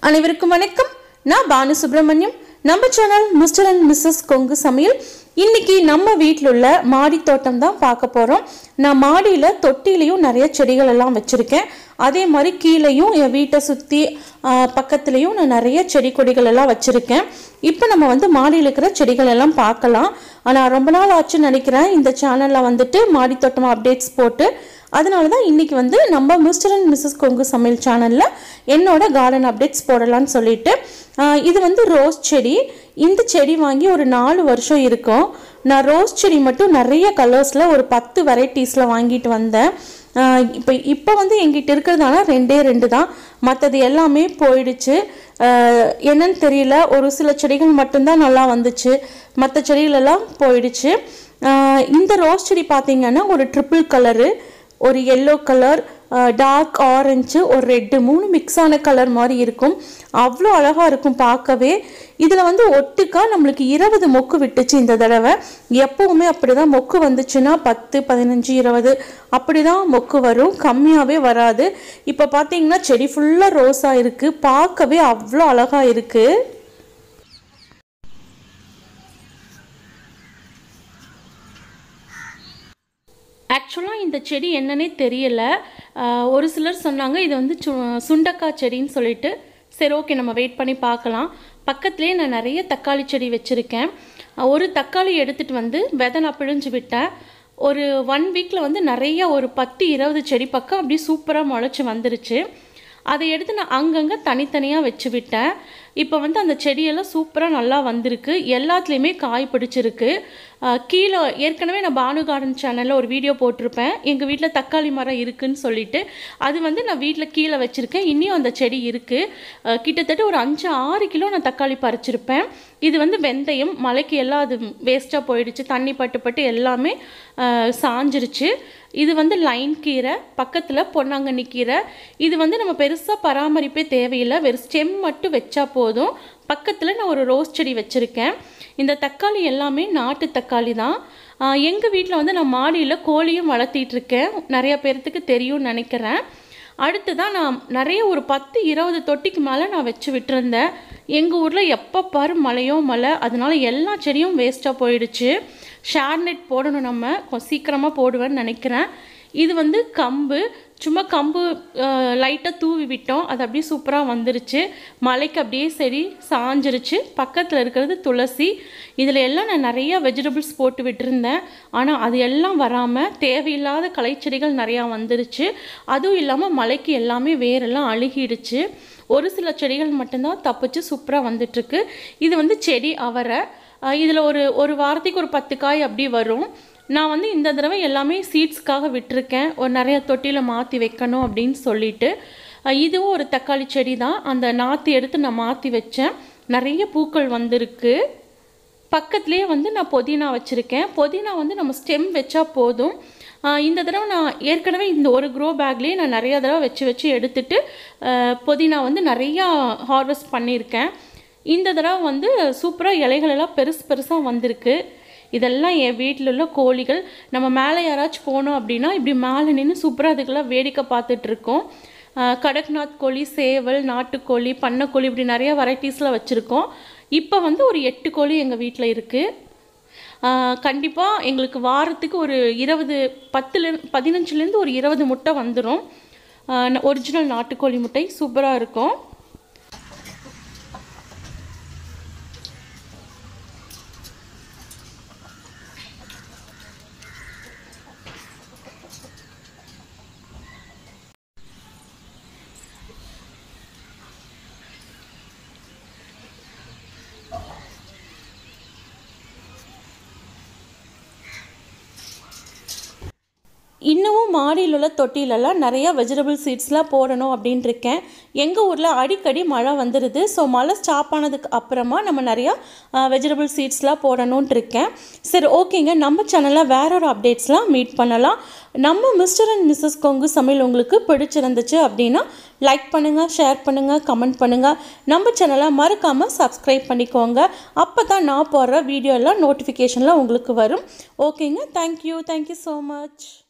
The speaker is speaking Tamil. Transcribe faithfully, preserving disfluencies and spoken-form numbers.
அனைவருக்கும் வணக்கம். நான் பானு சுப்ரமணியம். நம்ம channel Mr and Mrs Kongu சமையல். இன்னைக்கு நம்ம வீட்டில் உள்ள மாடி தோட்டம் தான் பார்க்க போகிறோம். நான் மாடியில் தொட்டிலையும் நிறைய செடிகள் எல்லாம் வச்சுருக்கேன். அதே மாதிரி கீழேயும் என் வீட்டை சுற்றி பக்கத்துலேயும் நான் நிறைய செடி கொடிகள் எல்லாம் வச்சுருக்கேன். இப்போ நம்ம வந்து மாடியில் இருக்கிற செடிகள் எல்லாம் பார்க்கலாம். ஆனால் ரொம்ப நாள் ஆச்சுன்னு நினைக்கிறேன் இந்த சேனலில் வந்துட்டு மாடி தோட்டம் அப்டேட்ஸ் போட்டு. அதனால தான் இன்றைக்கி வந்து நம்ம மிஸ்டர் அண்ட் மிஸ்ஸஸ் கொங்கு சமையல் சேனலில் என்னோட கார்டன் அப்டேட்ஸ் போடலான்னு சொல்லிட்டு, இது வந்து ரோஸ் செடி. இந்த செடி வாங்கி ஒரு நாலு வருஷம் இருக்கும். நான் ரோஸ் செடி மட்டும் நிறைய கலர்ஸில் ஒரு பத்து வெரைட்டிஸில் வாங்கிட்டு வந்தேன். இப்போ இப்போ வந்து எங்கிட்ட இருக்கிறதால ரெண்டே ரெண்டு தான், மற்றது எல்லாமே போயிடுச்சு. என்னன்னு தெரியல, ஒரு சில செடிகள் மட்டும்தான் நல்லா வந்துச்சு, மற்ற செடிகளெல்லாம் போயிடுச்சு. இந்த ரோஸ் செடி பார்த்திங்கன்னா ஒரு ட்ரிபிள் கலரு, ஒரு எல்லோ கலர், டார்க் ஆரஞ்சு, ஒரு ரெட்டு, மூணு மிக்ஸான கலர் மாதிரி இருக்கும். அவ்வளோ அழகாக இருக்கும் பார்க்கவே. இதில் வந்து ஒட்டுக்கா நம்மளுக்கு இருபது மொக்கு விட்டுச்சு இந்த தடவை. எப்போவுமே அப்படி தான், மொக்கு வந்துச்சுன்னா பத்து பதினஞ்சு இருபது அப்படி தான் மொக்கு வரும், கம்மியாகவே வராது. இப்போ பார்த்தீங்கன்னா செடி ஃபுல்லாக ரோஸாக இருக்குது, பார்க்கவே அவ்வளோ அழகாக இருக்குது. ஆக்சுவலாக இந்த செடி என்னன்னே தெரியலை. ஒரு சிலர் சொன்னாங்க இது வந்து சு சுண்டக்காய் செடின்னு சொல்லிட்டு. சரி, ஓகே, நம்ம வெயிட் பண்ணி பார்க்கலாம். பக்கத்துலேயே நான் நிறைய தக்காளி செடி வச்சுருக்கேன். ஒரு தக்காளி எடுத்துகிட்டு வந்து விதை நான் பிழிஞ்சு விட்டேன். ஒரு ஒன் வீக்கில் வந்து நிறைய ஒரு பத்து இருபது செடி பக்கம் அப்படியே சூப்பராக முளைச்சி வந்துருச்சு. அதை எடுத்து நான் அங்கங்கே தனித்தனியாக வச்சு விட்டேன். இப்போ வந்து அந்த செடியெல்லாம் சூப்பராக நல்லா வந்திருக்கு, எல்லாத்துலேயுமே காய் பிடிச்சிருக்கு. கீழே ஏற்கனவே நான் பானு கார்டன் சேனலில் ஒரு வீடியோ போட்டிருப்பேன், எங்கள் வீட்டில் தக்காளி மரம் இருக்குதுன்னு சொல்லிட்டு. அது வந்து நான் வீட்டில் கீழே வச்சுருக்கேன். இன்னும் அந்த செடி இருக்குது. கிட்டத்தட்ட ஒரு அஞ்சு ஆறு கிலோ நான் தக்காளி பறிச்சிருப்பேன். இது வந்து வெந்தயம், மழைக்கு எல்லாம் அது வேஸ்ட்டாக போயிடுச்சு, தண்ணி பட்டு பட்டு எல்லாமே சாஞ்சிருச்சு. இது வந்து லைன் கீரை, பக்கத்தில் பொன்னாங்கண்ணி கீரை. இது வந்து நம்ம பெருசாக பராமரிப்பே தேவையில்லை, வெறும் ஸ்டெம் மட்டும் வச்சா போதும். பக்கத்தில் நான் ஒரு ரோஸ் செடி வச்சுருக்கேன். இந்த தக்காளி எல்லாமே நாட்டு தக்காளி தான். எங்கள் வீட்டில் வந்து நான் மாடியில் கோழியும் வளர்த்திட்ருக்கேன், நிறையா பேர்த்துக்கு தெரியும்னு நினைக்கிறேன். அடுத்து தான் நான் நிறைய ஒரு பத்து இருபது தொட்டிக்கு மேலே நான் வச்சு விட்டுருந்தேன். எங்கள் ஊரில் எப்போ பாரு மழையோ மழை, அதனால எல்லா செடியும் வேஸ்ட்டாக போயிடுச்சு. ஷேர் நெட் போடணும், நம்ம கொஞ்சம் சீக்கிரமாக போடுவேன்னு நினைக்கிறேன். இது வந்து கம்பு, சும்மா கம்பு லைட்டாக தூவி விட்டோம், அது அப்படியே சூப்பராக வந்துருச்சு. மலைக்கு அப்படியே செடி சாஞ்சிருச்சு. பக்கத்தில் இருக்கிறது துளசி. இதில் எல்லாம் நான் நிறையா வெஜிடபிள்ஸ் போட்டு விட்டுருந்தேன், ஆனால் அது எல்லாம் வராமல் தேவையில்லாத களைச்செடிகள் நிறையா வந்துருச்சு. அதுவும் இல்லாமல் மலைக்கு எல்லாமே வேரெல்லாம் அழுகிடுச்சு. ஒரு சில செடிகள் மட்டும்தான் தப்பிச்சு சூப்பராக வந்துட்டுருக்கு. இது வந்து செடி அவரை. இதில் ஒரு ஒரு வாரத்துக்கு ஒரு பத்து காய் அப்படி வரும். நான் வந்து இந்த தடவை எல்லாமே சீட்ஸ்க்காக விட்டுருக்கேன், ஒரு நிறைய தொட்டியில் மாற்றி வைக்கணும் அப்படின்னு சொல்லிட்டு. இதுவும் ஒரு தக்காளி செடி தான், அந்த நாற்று எடுத்து நான் மாற்றி வச்சேன், நிறைய பூக்கள் வந்திருக்கு. பக்கத்துலேயே வந்து நான் புதினா வச்சுருக்கேன். புதினா வந்து நம்ம ஸ்டெம் வச்சா போதும். இந்த தடவை நான் ஏற்கனவே இந்த ஒரு க்ரோ பேக்லேயே நான் நிறையா தடவை வச்சு வச்சு எடுத்துட்டு புதினா வந்து நிறையா ஹார்வெஸ்ட் பண்ணியிருக்கேன். இந்த தடவை வந்து சூப்பராக இலைகளெல்லாம் பெருசு பெருசாக வந்திருக்கு. இதெல்லாம் என் வீட்டில் உள்ள கோழிகள். நம்ம மேலே யாராச்சும் போனோம் அப்படின்னா இப்படி மேலே நின்று சூப்பராக அதுக்கெல்லாம் வேடிக்கை பார்த்துட்ருக்கோம். கடக்நாத் கோழி, சேவல், நாட்டுக்கோழி, பண்ணைக்கோழி, இப்படி நிறையா வெரைட்டிஸில் வச்சுருக்கோம். இப்போ வந்து ஒரு எட்டு கோழி எங்கள் வீட்டில் இருக்குது. கண்டிப்பாக எங்களுக்கு வாரத்துக்கு ஒரு இருபது பத்துலேருந்து பதினஞ்சுலேருந்து ஒரு இருபது முட்டை வந்துடும். ஒரிஜினல் நாட்டுக்கோழி முட்டை சூப்பராக இருக்கும். இன்னமும் மாடியில் உள்ள தொட்டிலெல்லாம் நிறையா வெஜிடபிள் சீட்ஸ்லாம் போடணும் அப்படின்ட்டு இருக்கேன். எங்கள் ஊரில் அடிக்கடி மழை வந்துடுது. ஸோ மழை ஸ்டாப் ஆனதுக்கு அப்புறமா நம்ம நிறையா வெஜிடபிள் சீட்ஸ்லாம் போடணுன்ட்டு இருக்கேன். சரி, ஓகேங்க, நம்ம சேனலில் வேற ஒரு அப்டேட்ஸ்லாம் மீட் பண்ணலாம். நம்ம மிஸ்டர் அண்ட் மிஸ்ஸஸ் கொங்கு சமையல் உங்களுக்கு பிடிச்சிருந்துச்சு அப்படின்னா லைக் பண்ணுங்கள், ஷேர் பண்ணுங்கள், கமெண்ட் பண்ணுங்கள். நம்ம சேனலை மறக்காமல் சப்ஸ்கிரைப் பண்ணிக்கோங்க. அப்போ தான் நான் போடுற வீடியோ எல்லாம் நோட்டிஃபிகேஷனில் உங்களுக்கு வரும். ஓகேங்க, தேங்க்யூ தேங்க்யூ ஸோ மச்.